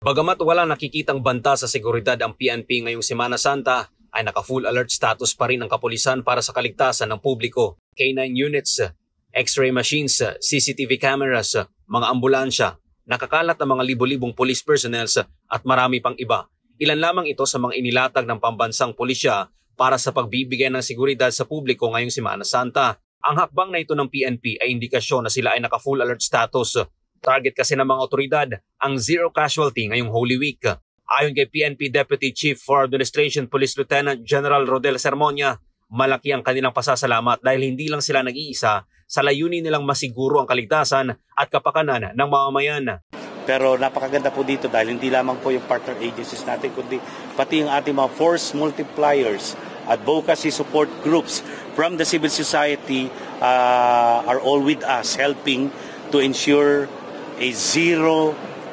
Bagamat wala nakikitang banta sa seguridad ang PNP ngayong Semana Santa, ay naka-full alert status pa rin ang kapulisan para sa kaligtasan ng publiko. K9 units, X-ray machines, CCTV cameras, mga ambulansya, nakakalat na mga libo-libong police personnel at marami pang iba. Ilan lamang ito sa mga inilatag ng pambansang pulisya para sa pagbibigay ng seguridad sa publiko ngayong Semana Santa. Ang hakbang na ito ng PNP ay indikasyon na sila ay naka-full alert status. Target kasi ng mga otoridad ang zero casualty ngayong Holy Week. Ayon kay PNP Deputy Chief for Administration Police Lieutenant General Rodel Sermonia, malaki ang kanilang pasasalamat dahil hindi lang sila nag-iisa sa layunin nilang masiguro ang kaligtasan at kapakanan ng mamamayan. Pero napakaganda po dito dahil hindi lamang po yung partner agencies natin, kundi pati yung ating mga force multipliers, advocacy support groups from the civil society are all with us helping to ensure a zero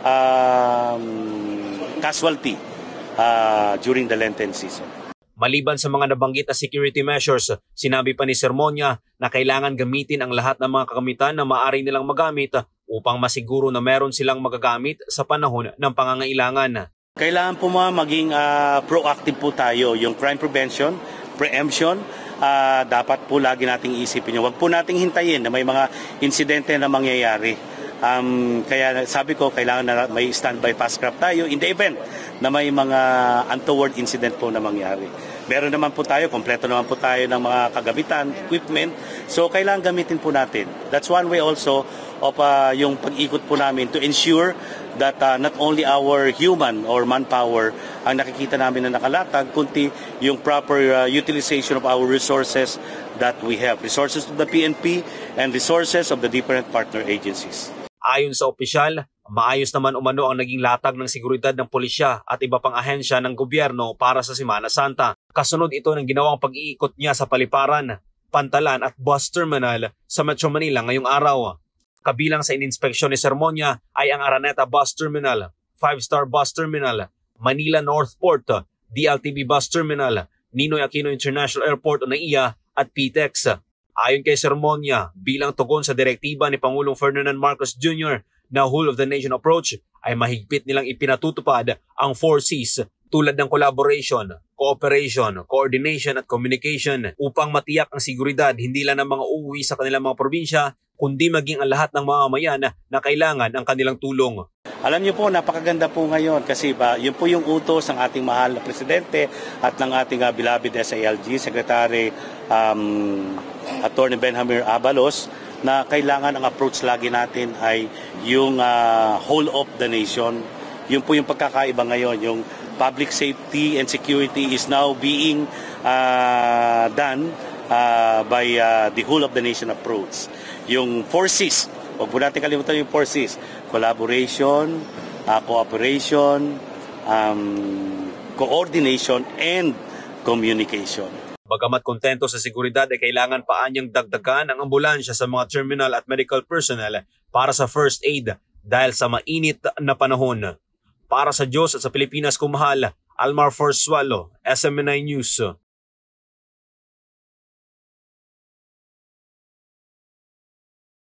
casualty during the Lenten season. Maliban sa mga nabanggit na security measures, sinabi pa ni Sermonia na kailangan gamitin ang lahat ng mga kagamitan na maaari nilang magamit upang masiguro na meron silang magagamit sa panahon ng pangangailangan. Kailangan po maging proactive po tayo. Yung crime prevention, preemption, dapat po lagi nating isipin yun. Huwag po nating hintayin na may mga insidente na mangyayari. Kaya sabi ko, kailangan na may standby fast craft tayo in the event na may mga untoward incident po na mangyari. Meron naman po tayo, kompleto naman po tayo ng mga kagamitan, equipment. So kailangan gamitin po natin. That's one way also of yung pag-ikot po namin to ensure that not only our human or manpower ang nakikita namin na nakalatag, kundi yung proper utilization of our resources that we have. Resources of the PNP and resources of the different partner agencies. Ayon sa opisyal, maayos naman umano ang naging latag ng seguridad ng pulisya at iba pang ahensya ng gobyerno para sa Semana Santa. Kasunod ito ng ginawang pag-iikot niya sa Paliparan, Pantalan at bus terminal sa Metro Manila ngayong araw. Kabilang sa ininspeksyon ni Sermonia ay ang Araneta Bus Terminal, 5-Star Bus Terminal, Manila North Port, DLTV Bus Terminal, Ninoy Aquino International Airport o NAIA at PTEX. Ayon kay Sermonia, bilang tugon sa direktiba ni Pangulong Ferdinand Marcos Jr. na whole of the nation approach ay mahigpit nilang ipinatutupad ang 4 C's tulad ng collaboration, cooperation, coordination at communication upang matiyak ang seguridad hindi lang ng mga uuwi sa kanilang mga probinsya kundi maging ang lahat ng mamamayan na kailangan ang kanilang tulong. Alam niyo po, napakaganda po ngayon kasi yun po yung utos ng ating mahal na Presidente at ng ating beloved SILG, Secretary Attorney Benhamir Abalos, na kailangan ang approach lagi natin ay yung whole of the nation. Yun po yung pagkakaiba ngayon, yung public safety and security is now being done by the whole of the nation approach. Yung 4 C's, huwag po natin kalimutan yung 4 C's, collaboration, cooperation, coordination, and communication. Bagamat kontento sa seguridad ay kailangan pa anyang dagdagan ang ambulansya sa mga terminal at medical personnel para sa first aid dahil sa mainit na panahon. Para sa Diyos at sa Pilipinas kumahal, Almar Forsualo, SMNI News.